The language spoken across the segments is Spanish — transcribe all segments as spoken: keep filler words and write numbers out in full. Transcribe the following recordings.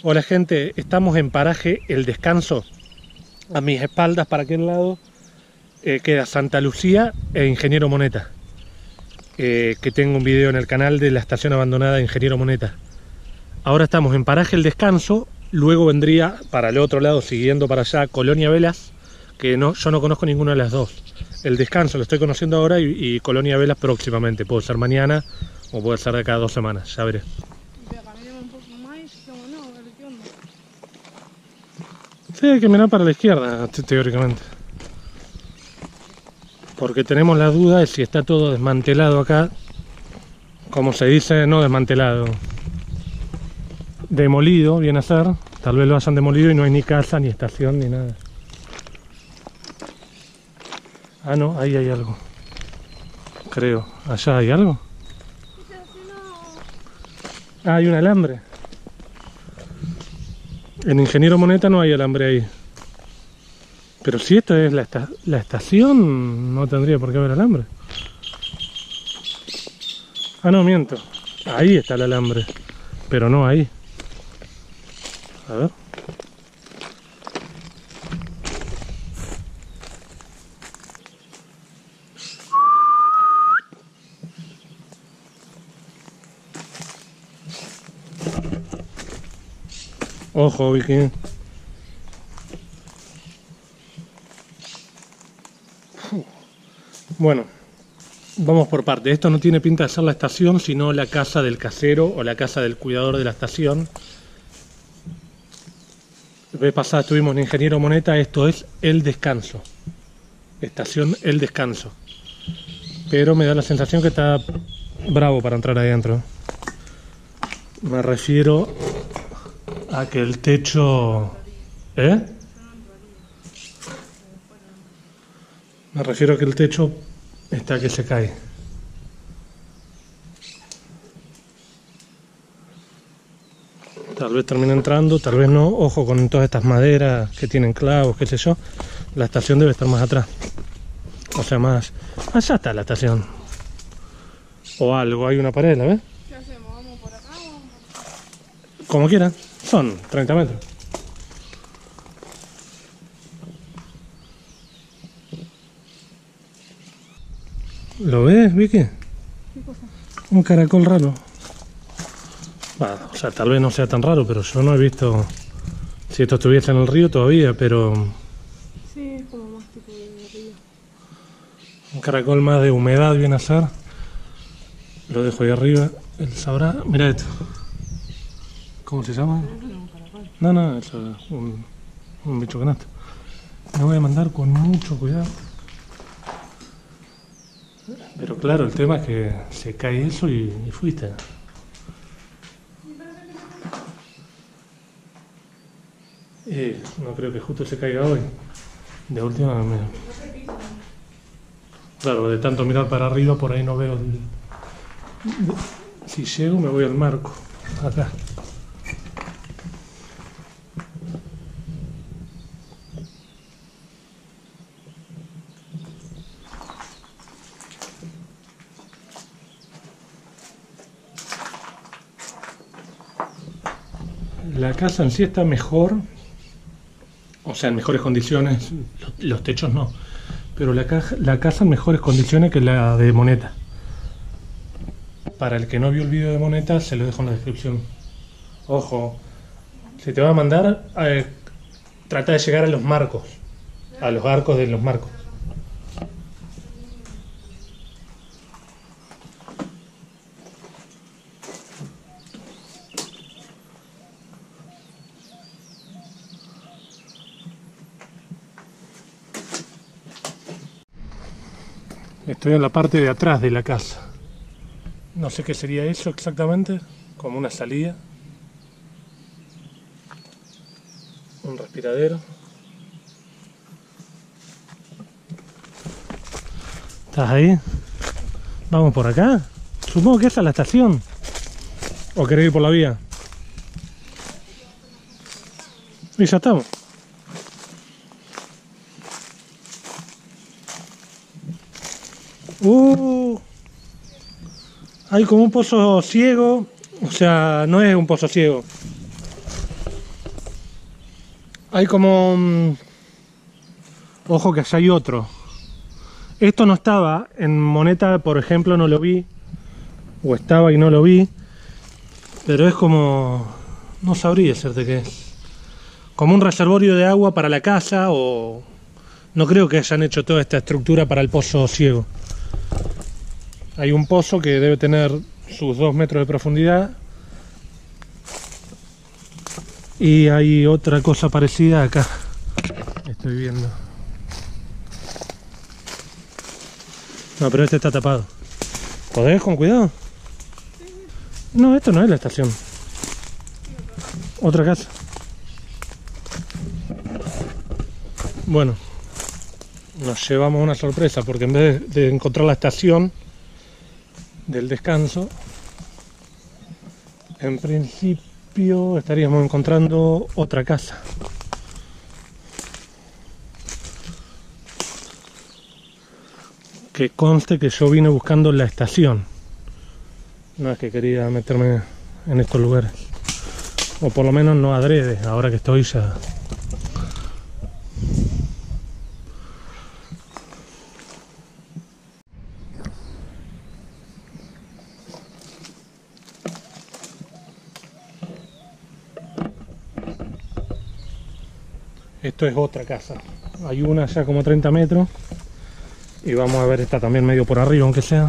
Hola gente, estamos en paraje El Descanso. A mis espaldas, para aquel lado, eh, queda Santa Lucía e Ingeniero Moneta. Eh, que tengo un video en el canal de la estación abandonada de Ingeniero Moneta. Ahora estamos en paraje El Descanso, luego vendría para el otro lado, siguiendo para allá, Colonia Velas, que no, yo no conozco ninguna de las dos. El Descanso lo estoy conociendo ahora y, y Colonia Velas próximamente. Puede ser mañana o puede ser de cada dos semanas, ya veré. Sí, hay que mirar para la izquierda, teóricamente. Porque tenemos la duda de si está todo desmantelado acá. Como se dice, no desmantelado. Demolido, viene a ser. Tal vez lo hayan demolido y no hay ni casa, ni estación, ni nada. Ah, no, ahí hay algo. Creo. ¿Allá hay algo? Ah, hay un alambre. En Ingeniero Moneta no hay alambre ahí. Pero si esta es la, esta la estación, no tendría por qué haber alambre. Ah, no, miento. Ahí está el alambre. Pero no ahí. A ver. Ojo, Vicky. Bueno, vamos por parte. Esto no tiene pinta de ser la estación, sino la casa del casero o la casa del cuidador de la estación. La vez pasada estuvimos en Ingeniero Moneta. Esto es El Descanso. Estación El Descanso. Pero me da la sensación que está bravo para entrar ahí adentro. Me refiero a que el techo... ¿Eh? Me refiero a que el techo está que se cae. Tal vez termine entrando, tal vez no. Ojo con todas estas maderas que tienen clavos, qué sé yo. La estación debe estar más atrás. O sea, más... Allá está la estación. O algo, hay una pared, ¿la ves? ¿Qué hacemos? ¿Vamos por acá o vamos por acá? Como quieran. Son treinta metros. ¿Lo ves, Vicky? ¿Qué cosa? Un caracol raro. Bah, o sea, tal vez no sea tan raro, pero yo no he visto si esto estuviese en el río todavía, pero... Sí, es como más tipo de río. Un caracol más de humedad viene a ser. Lo dejo ahí arriba. Él sabrá. Mira esto. ¿Cómo se llama? No, no, eso es un, un bicho canasto. Me voy a mandar con mucho cuidado. Pero claro, el tema es que se cae eso y, y fuiste. Eh, no creo que justo se caiga hoy. De última, me... claro, de tanto mirar para arriba, por ahí no veo. El... Si llego, me voy al marco. Acá. La casa en sí está mejor, o sea, en mejores condiciones, los, los techos no, pero la, caja, la casa en mejores condiciones que la de Moneta. Para el que no vio el vídeo de Moneta, se lo dejo en la descripción. Ojo, si te va a mandar, eh, trata de llegar a los marcos, a los arcos de los marcos. Estoy en la parte de atrás de la casa. No sé qué sería eso exactamente, como una salida. Un respiradero. ¿Estás ahí? ¿Vamos por acá? Supongo que esa es la estación. ¿O querés ir por la vía? Y ya estamos. Uh, hay como un pozo ciego, o sea, no es un pozo ciego. Hay como... Mmm, ojo que allá hay otro. Esto no estaba en Moneta, por ejemplo, no lo vi. O estaba y no lo vi. Pero es como... no sabría decirte qué es. Como un reservorio de agua para la casa o... no creo que hayan hecho toda esta estructura para el pozo ciego. Hay un pozo que debe tener sus dos metros de profundidad. Y hay otra cosa parecida acá. Estoy viendo. No, pero este está tapado. ¿Podés con cuidado? No, esto no es la estación. Otra casa. Bueno, nos llevamos una sorpresa porque en vez de encontrar la estación del descanso, en principio estaríamos encontrando otra casa. Que conste que yo vine buscando la estación. No es que quería meterme en estos lugares. O por lo menos no adrede, ahora que estoy ya. Esto es otra casa. Hay una ya como treinta metros. Y vamos a ver esta también medio por arriba, aunque sea.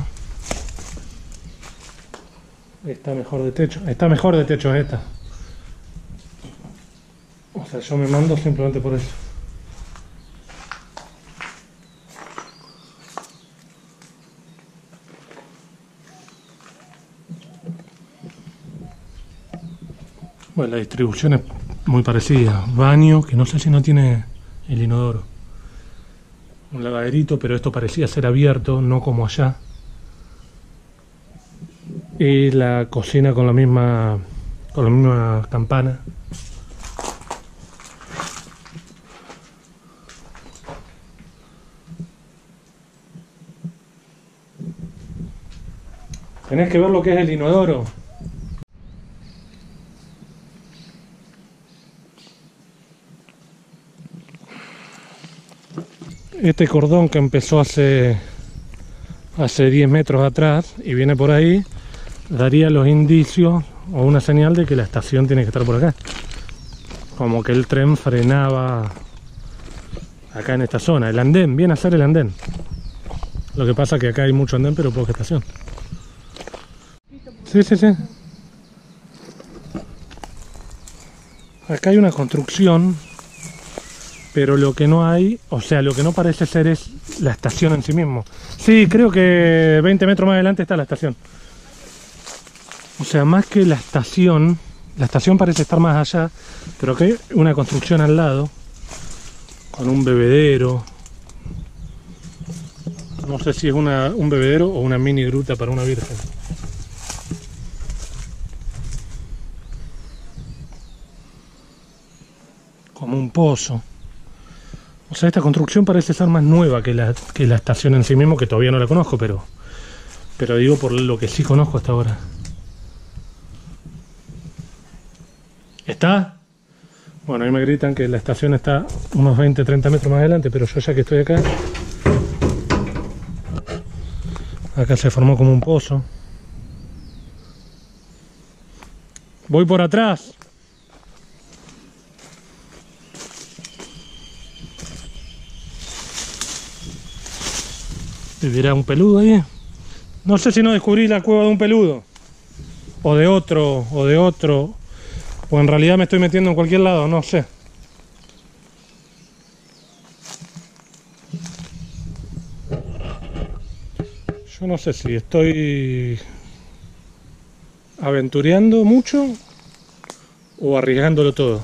Está mejor de techo. Está mejor de techo esta. O sea, yo me mando simplemente por eso. Bueno, la distribución es muy parecida. Baño, que no sé si no tiene el inodoro. Un lavaderito, pero esto parecía ser abierto, no como allá. Y la cocina con la misma con la misma campana. Tenés que ver lo que es el inodoro. Este cordón que empezó hace hace diez metros atrás y viene por ahí, daría los indicios o una señal de que la estación tiene que estar por acá. Como que el tren frenaba acá en esta zona. El andén, viene a ser el andén. Lo que pasa es que acá hay mucho andén pero poca estación. Sí, sí, sí. Acá hay una construcción, pero lo que no hay, o sea, lo que no parece ser es la estación en sí mismo. Sí, creo que veinte metros más adelante está la estación. O sea, más que la estación, la estación parece estar más allá, pero que hay una construcción al lado, con un bebedero. No sé si es una, un bebedero o una mini gruta para una virgen. Como un pozo. O sea, esta construcción parece ser más nueva que la, que la estación en sí mismo, que todavía no la conozco, pero, pero digo por lo que sí conozco hasta ahora. ¿Está? Bueno, ahí me gritan que la estación está unos veinte a treinta metros más adelante, pero yo ya que estoy acá... Acá se formó como un pozo. Voy por atrás. ¿Vivirá un peludo ahí? No sé si no descubrí la cueva de un peludo. O de otro, o de otro. O en realidad me estoy metiendo en cualquier lado, no sé. Yo no sé si estoy aventureando mucho o arriesgándolo todo.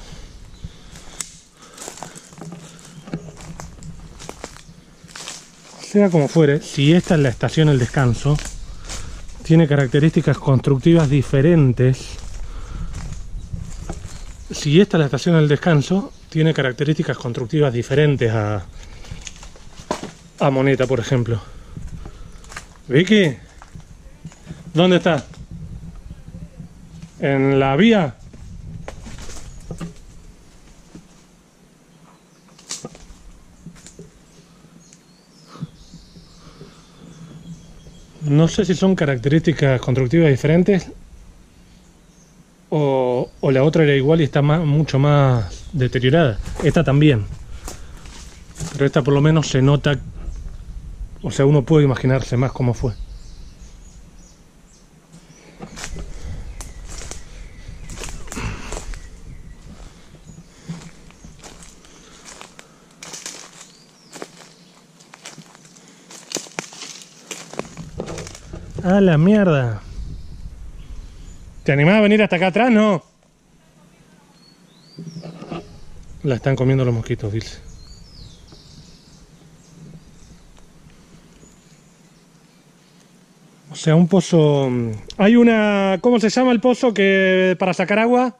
Sea como fuere, si esta es la estación El Descanso, tiene características constructivas diferentes. Si esta es la estación El Descanso, tiene características constructivas diferentes a, a Moneta, por ejemplo. Vicky, ¿dónde está? ¿En la vía? No sé si son características constructivas diferentes o, o la otra era igual y está más, mucho más deteriorada. Esta también. Pero esta por lo menos se nota, o sea, uno puede imaginarse más cómo fue. ¡A la mierda! ¿Te animás a venir hasta acá atrás? No. La están comiendo los mosquitos, dice. O sea, un pozo... Hay una... ¿Cómo se llama el pozo que para sacar agua?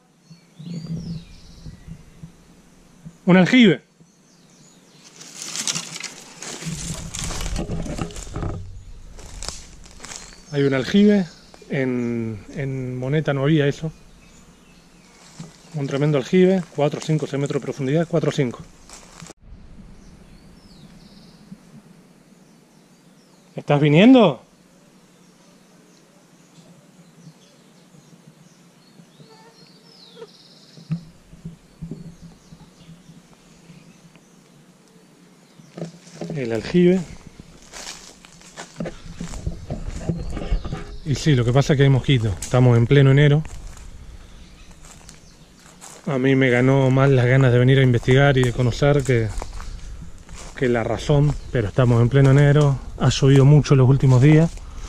Un aljibe. Hay un aljibe, en, en Moneta no había eso. Un tremendo aljibe, cuatro, cinco, seis metros de profundidad, cuatro o cinco. ¿Estás viniendo? El aljibe. Y sí, lo que pasa es que hay mosquitos. Estamos en pleno enero. A mí me ganó más las ganas de venir a investigar y de conocer que, que la razón. Pero estamos en pleno enero. Ha llovido mucho los últimos días.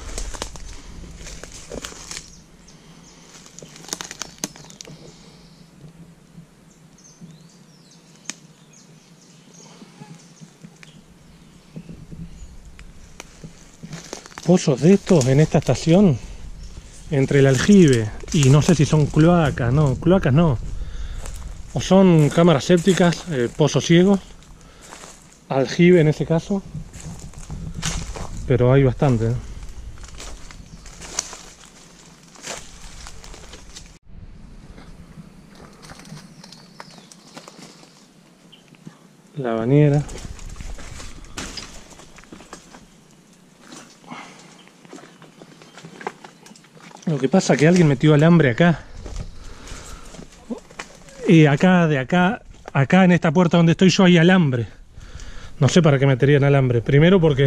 Pozos de estos en esta estación, entre el aljibe y no sé si son cloacas, no, cloacas no, o son cámaras sépticas, eh, pozos ciegos, aljibe en ese caso, pero hay bastante, ¿eh? La bañera. Lo que pasa es que alguien metió alambre acá. Y acá, de acá, acá en esta puerta donde estoy yo hay alambre. No sé para qué meterían alambre. Primero porque...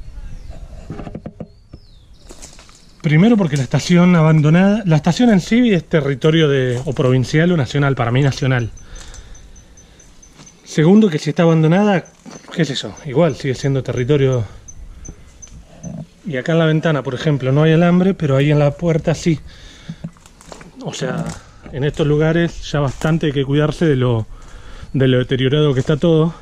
Primero porque la estación abandonada... La estación en sí es territorio de... o provincial o nacional, para mí nacional. Segundo que si está abandonada, qué sé yo, igual sigue siendo territorio... Y acá en la ventana, por ejemplo, no hay alambre, pero ahí en la puerta sí. O sea, en estos lugares ya bastante hay que cuidarse de lo, de lo deteriorado que está todo.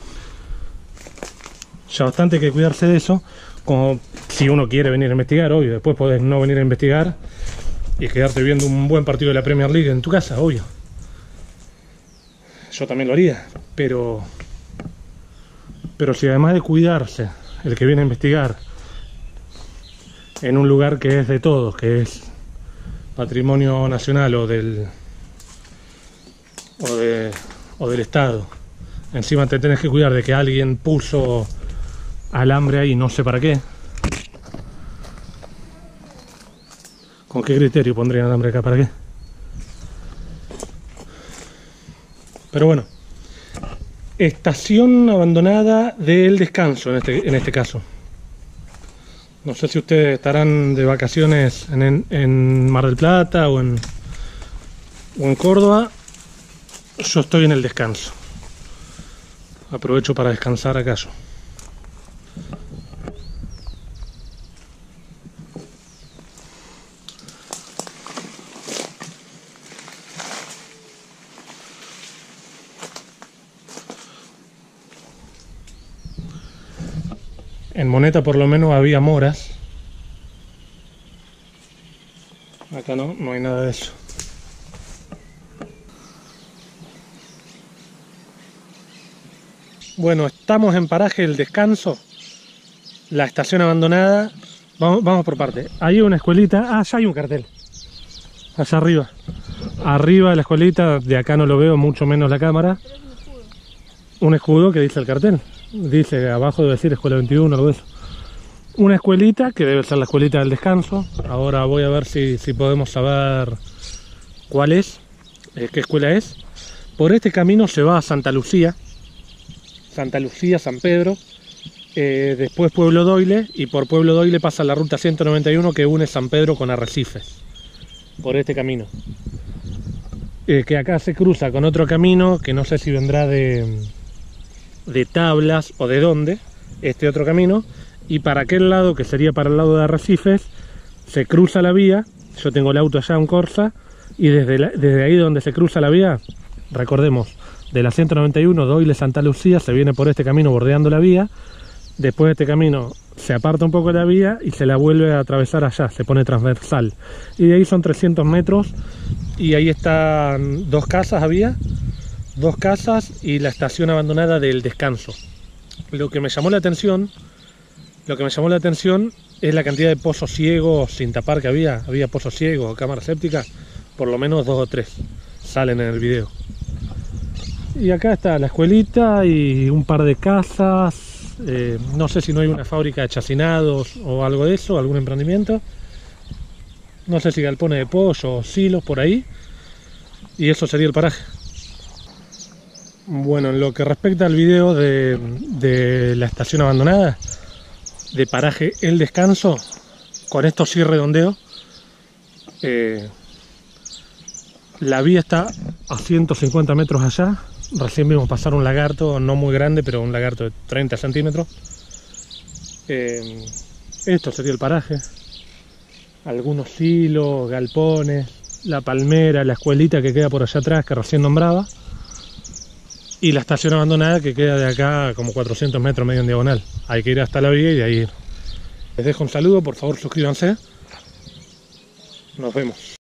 Ya bastante hay que cuidarse de eso. Como si uno quiere venir a investigar, obvio. Después podés no venir a investigar y quedarte viendo un buen partido de la Premier League en tu casa, obvio. Yo también lo haría, pero... Pero si además de cuidarse, el que viene a investigar... en un lugar que es de todos, que es patrimonio nacional o del o, de, o del Estado. Encima te tenés que cuidar de que alguien puso alambre ahí, no sé para qué. ¿Con qué criterio pondrían alambre acá? ¿Para qué? Pero bueno, estación abandonada del descanso en este, en este caso. No sé si ustedes estarán de vacaciones en, en, en Mar del Plata o en, o en Córdoba. Yo estoy en el descanso. Aprovecho para descansar acá yo. En Moneta por lo menos había moras. Acá no, no hay nada de eso. Bueno, estamos en paraje El Descanso, la estación abandonada. Vamos, vamos por parte. Hay una escuelita. Ah, ya hay un cartel. Allá arriba. Arriba de la escuelita, de acá no lo veo, mucho menos la cámara. Un escudo que dice el cartel. Dice abajo, debe decir Escuela veintiuno, algo de eso. una escuelita, que debe ser la escuelita del descanso. Ahora voy a ver si, si podemos saber cuál es, eh, qué escuela es. Por este camino se va a Santa Lucía, Santa Lucía, San Pedro, eh, después Pueblo Doyle, y por Pueblo Doyle pasa la ruta ciento noventa y uno que une San Pedro con Arrecifes, por este camino. Eh, que acá se cruza con otro camino, que no sé si vendrá de, de Tablas o de dónde, este otro camino, y para aquel lado, que sería para el lado de Arrecifes, se cruza la vía. Yo tengo el auto allá, un Corsa, y desde, la, desde ahí donde se cruza la vía, recordemos, de la ciento noventa y uno, Doyle Santa Lucía, se viene por este camino bordeando la vía. Después de este camino se aparta un poco la vía y se la vuelve a atravesar allá, se pone transversal. Y de ahí son trescientos metros, y ahí están dos casas, había dos casas y la estación abandonada del Descanso. Lo que me llamó la atención, lo que me llamó la atención es la cantidad de pozos ciegos sin tapar que había. Había pozos ciegos o cámaras sépticas, por lo menos dos o tres salen en el video. Y acá está la escuelita y un par de casas. Eh, no sé si no hay una fábrica de chacinados o algo de eso, algún emprendimiento. No sé si galpones de pollo o silos por ahí. Y eso sería el paraje. Bueno, en lo que respecta al video de, de la estación abandonada, de paraje El Descanso, con esto sí redondeo. Eh, la vía está a ciento cincuenta metros allá. Recién vimos pasar un lagarto, no muy grande, pero un lagarto de treinta centímetros. Eh, esto sería el paraje. Algunos silos, galpones, la palmera, la escuelita que queda por allá atrás, que recién nombraba. Y la estación abandonada que queda de acá como cuatrocientos metros medio en diagonal. Hay que ir hasta la vía y de ahí ir. Les dejo un saludo, por favor suscríbanse. Nos vemos.